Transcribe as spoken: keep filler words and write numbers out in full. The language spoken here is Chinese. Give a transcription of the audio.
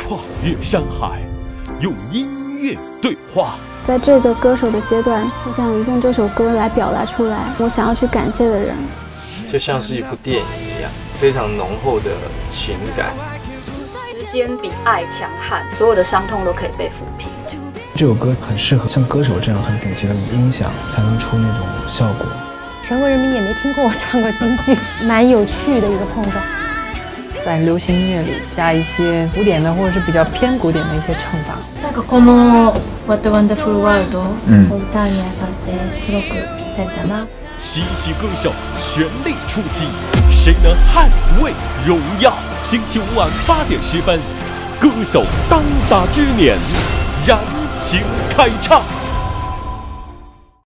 跨越山海，用音乐对话。 在这个歌手的阶段，我想用这首歌来表达出来我想要去感谢的人， 就像是一部电影一样，非常浓厚的情感。 时间比爱强悍，所有的伤痛都可以被抚平。 这首歌很适合像歌手这样很顶级的音响才能出那种效果。 全国人民也没听过我唱过京剧，蛮有趣的一个碰撞。 在流行音乐里加一些古典的或者是比较偏古典的一些唱法。 なんかこの What a Wonderful World を歌に合わせてすごくぴったりだな。 七夕歌手全力出击，谁能捍卫荣耀？星期五晚八点十分，歌手当打之年，燃情开唱。